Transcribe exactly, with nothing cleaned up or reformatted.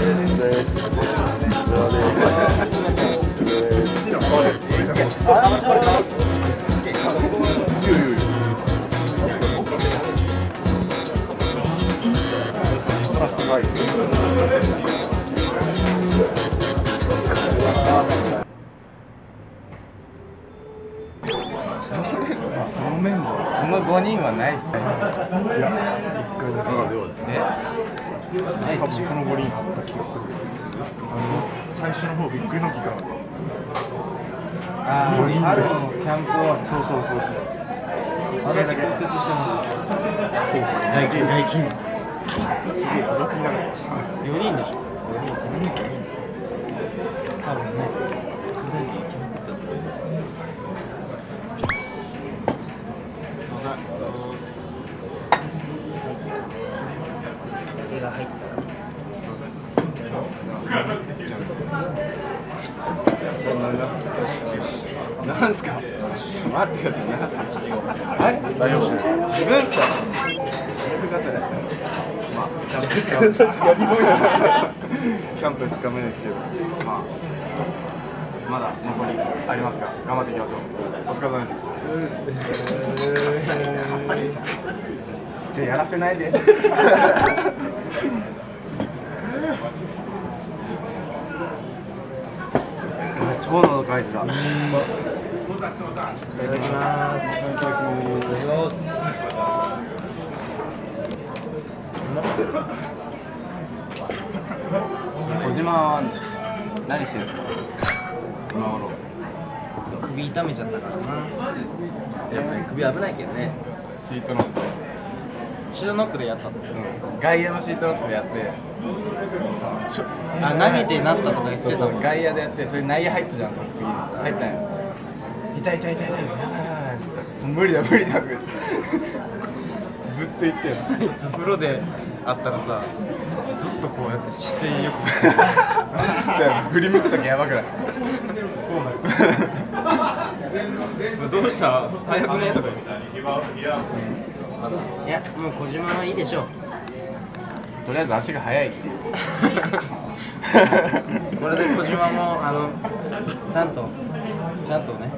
このごにんはないっすね。 いや、一回だけの量ですね。多分このごにんあった気がする。あの最初の方びっくりの期間で。 ああ、春のキャンプはそうそうそうそう。 足立骨折してます。 そう。大筋大筋。すげえ足立になる。 よにんでしょ。よにん。多分ね。手が入ったら。なんすか。待ってください。はい。 大丈夫。 自分っすか。やめてください。まあ、キャンプやりもや。 キャンプふつかめですけど、まあ、まだ残りありますから、頑張っていきましょう。お疲れ様です。じゃあやらせないで。超の大事だ。いただきます。小島は何してるんですか？今頃。首痛めちゃったからな。やっぱり首危ないけどね。シートノック。シートノックでやったの？うん。外野のシートノックでやって。あ、投げてなったとか言ってたの。外野でやって、それ内野入ったじゃん、その次に。入ったんよ。痛い痛い痛い痛い。やばいやばい。無理だ無理だとか言って。ずっと言ってよ。風呂であったらさ、ずっとこうやって姿勢よく。じゃあ振り向くときやばくない？こうなる。どうした？早くねとか言って。いや、もう小島はいいでしょう。とりあえず足が速い。これで小島もあのちゃんとちゃんとね。